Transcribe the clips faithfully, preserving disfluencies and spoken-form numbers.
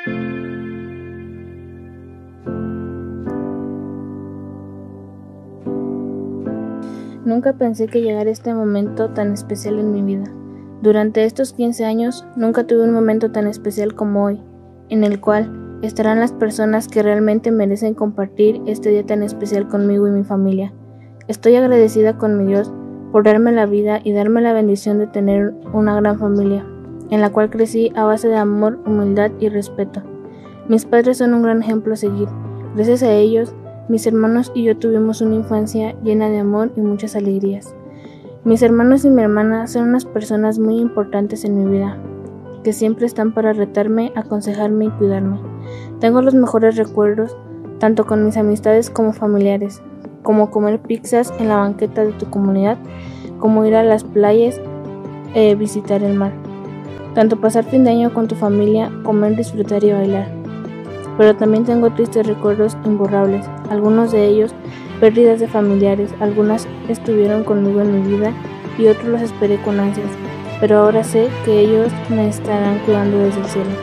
Nunca pensé que llegara este momento tan especial en mi vida. Durante estos quince años, nunca tuve un momento tan especial como hoy, en el cual estarán las personas que realmente merecen compartir este día tan especial conmigo y mi familia. Estoy agradecida con mi Dios por darme la vida y darme la bendición de tener una gran familia, en la cual crecí a base de amor, humildad y respeto. Mis padres son un gran ejemplo a seguir. Gracias a ellos, mis hermanos y yo tuvimos una infancia llena de amor y muchas alegrías. Mis hermanos y mi hermana son unas personas muy importantes en mi vida, que siempre están para retarme, aconsejarme y cuidarme. Tengo los mejores recuerdos, tanto con mis amistades como familiares, como comer pizzas en la banqueta de tu comunidad, como ir a las playas, eh, visitar el mar. Tanto pasar fin de año con tu familia, comer, disfrutar y bailar. Pero también tengo tristes recuerdos imborrables, algunos de ellos pérdidas de familiares, algunas estuvieron conmigo en mi vida y otros los esperé con ansias, pero ahora sé que ellos me estarán cuidando desde el cielo.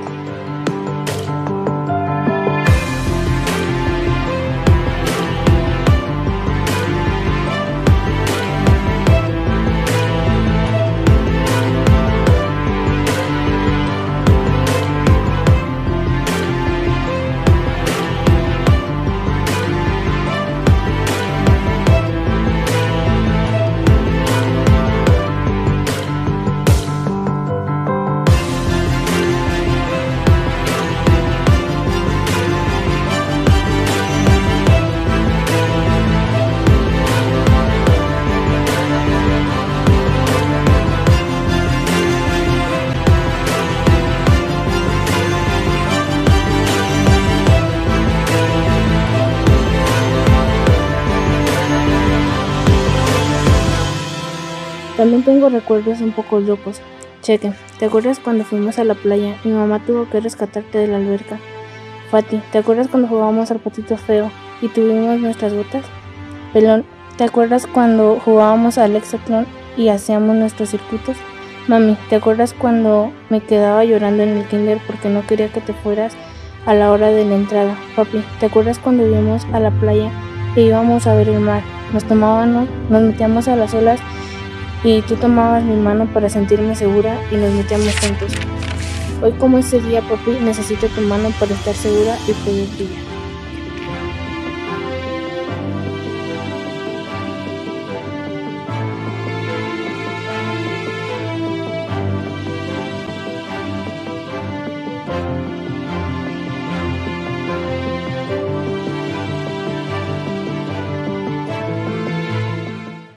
También tengo recuerdos un poco locos. Cheque, ¿te acuerdas cuando fuimos a la playa y mi mamá tuvo que rescatarte de la alberca? Fati, ¿te acuerdas cuando jugábamos al patito feo y tuvimos nuestras botas? Pelón, ¿te acuerdas cuando jugábamos al hexatlón y hacíamos nuestros circuitos? Mami, ¿te acuerdas cuando me quedaba llorando en el kinder porque no quería que te fueras a la hora de la entrada? Papi, ¿te acuerdas cuando íbamos a la playa e íbamos a ver el mar? Nos tomábamos, nos metíamos a las olas y tú tomabas mi mano para sentirme segura y nos metíamos juntos. Hoy como ese día, papi, necesito tu mano para estar segura y poder brillar.